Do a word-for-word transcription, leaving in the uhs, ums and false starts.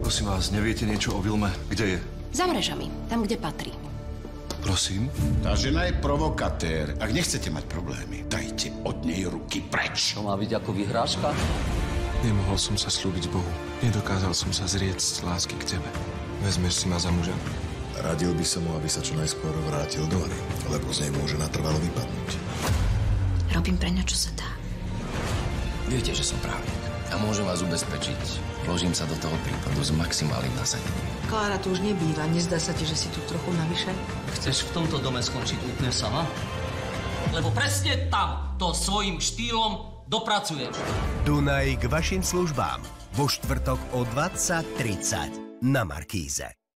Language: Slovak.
Prosím vás, neviete niečo o Vilme? Kde je? Za mrežami, tam, kde patrí. Prosím? Tá žena je provokatér. Ak nechcete mať problémy, dajte od nej ruky preč. To má byť ako vyhrážka? Nemohol som sa slúbiť Bohu. Nedokázal som sa zrieť z lásky k tebe. Vezmeš si ma za muža? Radil by som mu, aby sa čo najskôr vrátil do hry, lebo z nej môže natrvalo vypadnúť. Robím pre ňa, čo sa dá. Viete, že som právnik. A môžem vás ubezpečiť, vložím sa do toho prípadu s maximálnym nasadením. Klára tu už nebýva. Nezdá sa ti, že si tu trochu navyše? Chceš v tomto dome skončiť úplne sama? Lebo presne tam to svojím štýlom dopracuješ. Dunaj k vašim službám. Vo štvrtok o dvadsať tridsať na Markíze.